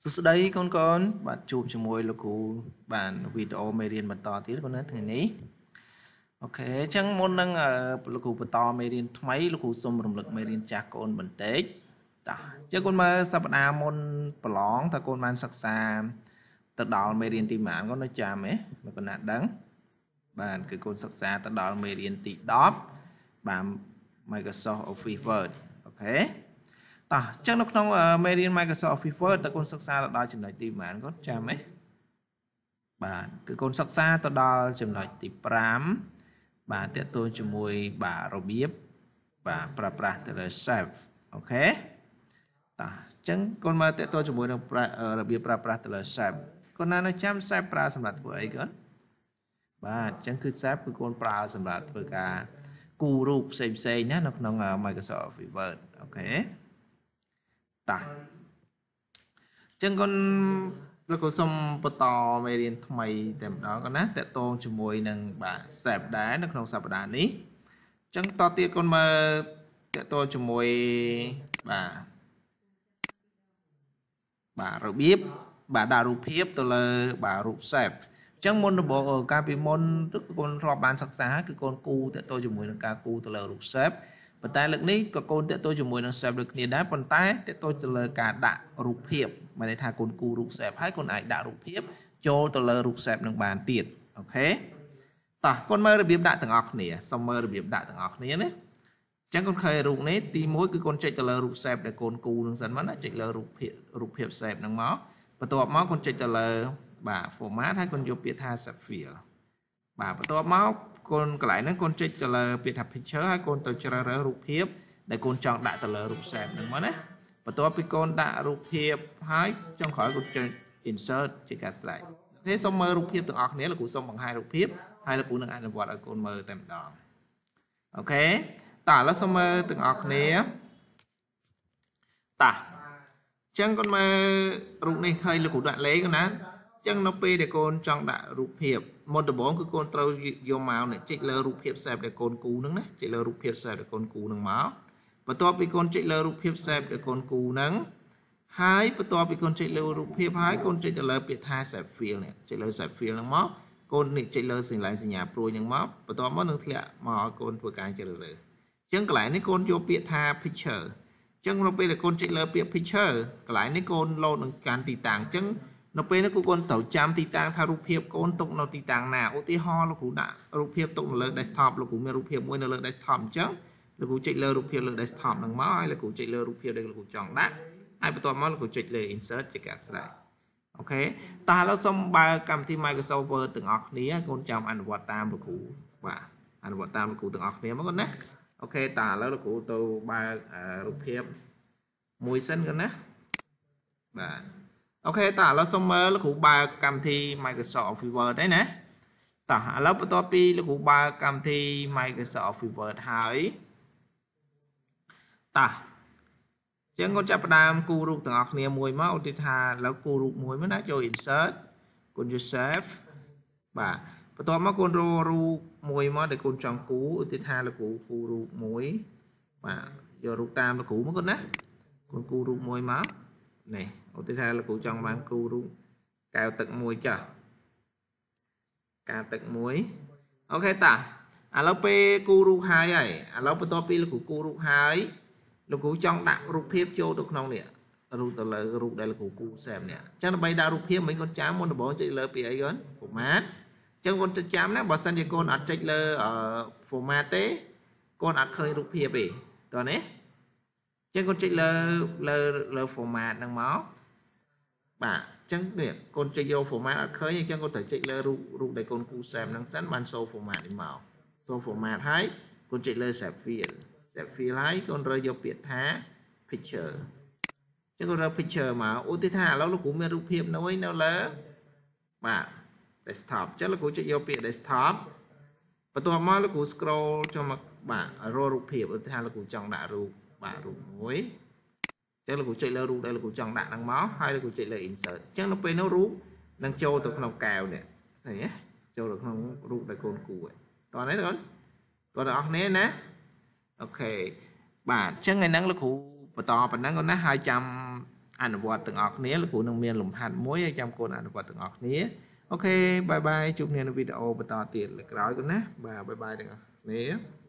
សួស្តីកូនកូនបាទជួបជាមួយលោកគ្រូបានវីដេអូមេរៀនបន្តទៀតកូនណាថ្ងៃនេះអូខេអញ្ចឹងមុននឹងលោកគ្រូបន្តមេរៀនថ្មីលោកគ្រូសូមរំលឹកមេរៀនចាស់កូនបន្តិចតោះអញ្ចឹងកូនមើលសប្តាហ៍មុនប្រឡងតើកូនបានសិក្សាទៅដល់មេរៀនទីប៉ុន្មានកូននៅចាំទេលោកកូនណាដឹងបាទគឺកូនសិក្សាទៅដល់មេរៀនទី10បាទ Microsoft Office Word អូខេតោះអញ្ចឹងនៅក្នុងមេរៀន Microsoft Office Word តើកូនសិក្សាទៅដល់ចំណុចទីប៉ុន្មានកូនចាំទេបាទគឺកូនសិក្សាទៅដល់ចំណុចទី5បាទតើតើជាមួយបាទរបៀបបាទប្រើប្រាស់ទៅលើ Save អូខេតោះអញ្ចឹងកូនមើលតើតើជាមួយនឹងរបៀបប្រើប្រាស់ទៅលើ Save កូនណានៅចាំ Save ប្រើសម្រាប់ធ្វើអីកូនបាទអញ្ចឹងគឺ Save គឺកូនប្រើសម្រាប់ធ្វើការគូររូបផ្សេងៗណានៅក្នុង Microsoft Office Word អូខេតោះចឹងកូនលោកគ្រូសូមបន្តមេរៀនថ្មីតែម្ដងកូនណាតកតងជាមួយនឹងបាទ Save ដែរនៅក្នុងសប្តាហ៍នេះចឹងតទៀតកូនមើលតកតងជាមួយបាទរបៀបបាទដាក់រូបភាពទៅលើបាទរូប Save ចឹងមុនដំបូងកាលពីមុនកូនធ្លាប់បានសិក្សាគឺកូនគូតកតងជាមួយនឹងការគូទៅលើរូប Save ប៉ុន្តែលើកនេះក៏កូនតេតទៅជាមួយនឹង Save ដូចគ្នាដែរប៉ុន្តែតេតទៅលើការដាក់រូបភាពមានន័យថាកូនគូរូប Save ហើយកូនអាចដាក់រូបភាពចូលទៅលើរូប Save នឹងបានទៀតអូខេតោះកូនមើលរបៀបដាក់ទាំងអស់គ្នាសូមមើលរបៀបដាក់ទាំងអស់គ្នាណាអញ្ចឹងកូនឃើញរូបនេះទី1គឺកូនចុចទៅលើរូប Save ដែលកូនគូនឹងសិនមកណាចុចលើរូបភាព Save នឹងមកបន្ទាប់មកកូនចុចទៅលើបាទ format ហើយកូនយកពាក្យថា Save File បាទបន្ទាប់មកកូនកន្លែងហ្នឹងកូនចុចទៅលើពាក្យថា picture ហើយកូនទៅជ្រើសរើសរូបភាពដែលកូនចង់ដាក់ទៅលើរូប Save ហ្នឹងមកណាបន្ទាប់ពីកូនដាក់រូបភាពហើយចុងក្រោយកូនចុច insert ជាការស្រេចអូខេសូមមើលរូបភាពទាំងអស់គ្នាលោកគ្រូសូមបង្ហាញរូបភាពហើយលោកគ្រូនឹងអនុវត្តឲ្យកូនមើលតែម្ដងអូខេតោះឥឡូវសូមមើលទាំងអស់គ្នាតោះអញ្ចឹងកូនមើលរូបនេះឃើញលោកគ្រូដាក់លេខកូនណាចឹងនៅពេលដែលកូនចង់ដាក់រូបភាពមុនដំបូងគឺកូនត្រូវយកមកនេះចុចលើរូបភាព Save ដែលកូនគូហ្នឹងណាចុចលើរូបភាព Save ដែលកូនគូហ្នឹងមកបន្ទាប់ពីកូនចុចលើរូបភាព Save ដែលកូនគូហ្នឹងហើយបន្ទាប់ពីកូនចុចលើរូបភាពហើយកូនចុចទៅលើពាក្យថា Save File នេះចុចលើ Save File ហ្នឹងមកកូននេះចុចលើសញ្ញាព្រួយហ្នឹងមកបន្ទាប់មកនឹងធ្លាក់មកឲ្យកូនធ្វើការជ្រើសរើសអញ្ចឹងកន្លែងនេះកូនយកពាក្យថា Picture អញ្ចឹងនៅពេលដែលកូនចុចលើពាក្យ Picture កន្លែងនេះកូនលោតនឹងកាន់ទីតាំងអញ្ចឹងនៅពេលនេះកូនត្រូវចាំទីតាំងថារូបភាពកូនទុកនៅទីតាំងណាឧទាហរណ៍លោកគ្រូដាក់រូបភាពទុកនៅលើ desktop លោកគ្រូមានរូបភាពមួយនៅលើ desktop អញ្ចឹងលោកគ្រូចុចលើរូបភាពលើ desktop ហ្នឹងមកហើយលោកគ្រូចុចលើរូបភាពដែលលោកគ្រូចង់ដាក់ហើយបន្ទាប់មកលោកគ្រូចុចលើ insert ជាការស្រេចអូខេតោះឥឡូវសូមបើកកម្មវិធី Microsoft Word ទាំងអស់គ្នាកូនចាំអនុវត្តតាមលោកគ្រូបាទអនុវត្តតាមលោកគ្រូទាំងអស់គ្នាមកកូនណាអូខេតោះឥឡូវលោកគ្រូទៅបើករូបភាពមួយសិនកូនណាបាទអូខេតោះឥឡូវសូមមើលលោកគ្រូបើកកម្មវិធី Microsoft Office Word đấyណាតោះឥឡូវបន្ទាប់ពីលោកគ្រូបើកកម្មវិធី Microsoft Office Word ហើយតោះចឹងកូនចាប់ផ្ដើមគូររូបទាំងអស់គ្នាមួយមកឧទាហរណ៍ឥឡូវគូររូបមួយមកណាចូល insert កូនយក save បាទបន្ទាប់មកកូនរករូបមួយមកដែលកូនចង់គូរឧទាហរណ៍លោកគ្រូគូររូបមួយបាទយករូបតាមលោកគ្រូមកកូនណាកូនគូររូបមួយមកនេះឧទាហរណ៍លោកគ្រូចង់បានគូរូបកែវទឹកមួយចាស់កែវទឹកមួយអូខេតាឥឡូវពេលគូរូបហើយឥឡូវបន្ទាប់ពីលោកគ្រូគូរូបហើយលោកគ្រូចង់ដាក់រូបភាពចូលទៅក្នុងនេះរូបទៅលើរូបដែលលោកគ្រូគូ Save នេះអញ្ចឹងដើម្បីដាក់រូបភាពមិញកូនចាំមុនដំបូងចុចលើពីអីកូន format អញ្ចឹងកូនចុចចាំណាបើសិនជាកូនអត់ចុចលើ format ទេកូនអត់ឃើញរូបភាពទេតើនេះអញ្ចឹងកូនចុចលើ format ហ្នឹងមកបាទអញ្ចឹងនេះកូនចុចយក format អត់ឃើញអញ្ចឹងកូនត្រូវចុចលើរូបដែលកូនគូ Save ហ្នឹងសិនបានចូល format នេះមកចូល format ហើយកូនចុចលើ Save File ហើយកូនរើសយកពាក្យថា picture អញ្ចឹងកូនរើស picture មកឧទាហរណ៍ឥឡូវលោកគ្រូមានរូបភាពមួយនៅលើបាទ desktop អញ្ចឹងលោកគ្រូចុចយកពាក្យ desktop បន្ទាប់មកលោកគ្រូ scroll ចូលមកបាទរករូបភាពឧទាហរណ៍លោកគ្រូចង់ដាក់រូបបាទរូបមួយអញ្ចឹងលោកគ្រូចុចលើរូបដែលលោកគ្រូចង់ដាក់ហ្នឹងមកហើយលោកគ្រូចុចលើ insert អញ្ចឹងនៅពេលនោះរូបនឹងចូលទៅក្នុងកែវនេះឃើញទេចូលទៅក្នុងរូបដែលកូនគូតោះនេះកូនទាំងអស់គ្នាណាអូខេបាទអញ្ចឹងថ្ងៃហ្នឹងលោកគ្រូបន្តប៉ុណ្ណឹងកូនណាហើយចាំអនុវត្តទាំងអស់គ្នាលោកគ្រូនឹងមានលំហាត់មួយឲ្យចាំកូនអនុវត្តទាំងអស់គ្នាអូខេបាយបាយជួបគ្នានៅវីដេអូបន្តទៀតលើក្រោយកូនណាបាទបាយបាយទាំងអស់គ្នា